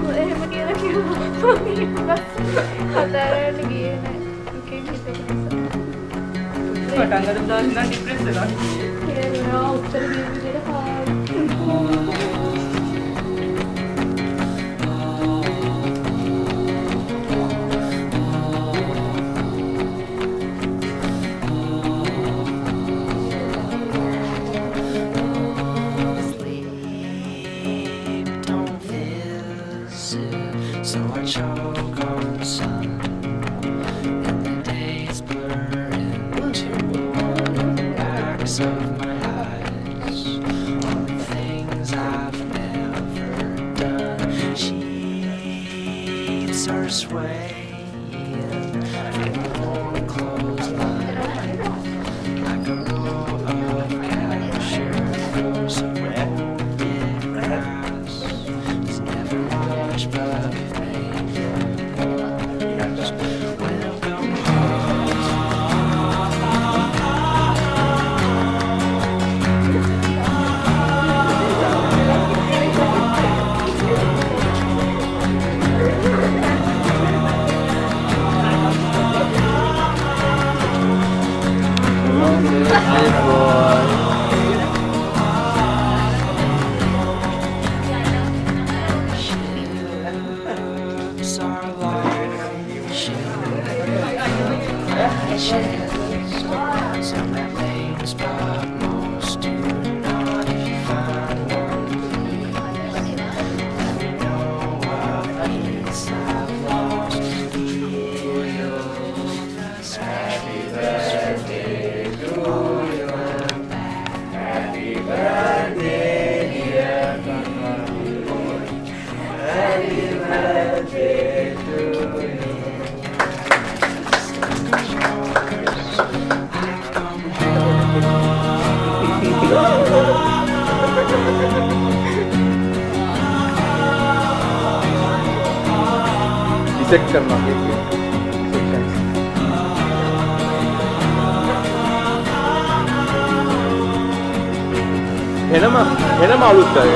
එහෙම කියලා කිව්වා. හතරට ගියේ නෑ. ඔකේ හිතේ නිසා. පටන් ගන්න දාන්න නම් ડિප්‍රෙස් වෙනවා. ඒනවා උත්තර දෙන්න විදිහට පාඩම්. So I choke on sun, and the days blur into backs of my eyes. All the things I've never done. Sheets are swaying from a warm clothesline, like a row of captured rows of open grass. It's never much, but some have names, but most do not. If you find one, please let me know what peace I've lost. Happy birthday to you. Happy birthday, dear KAKA. Happy birthday to you. Dissect करना है ना मालूम था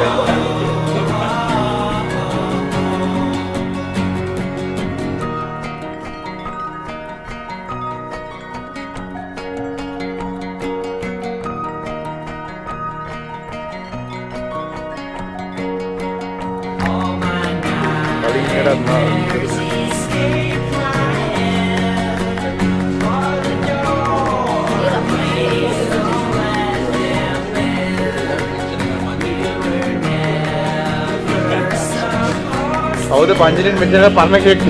Oh, the Panjin mentioned a parma cake.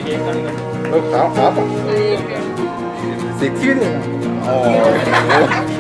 Look, how? Sexy. Oh.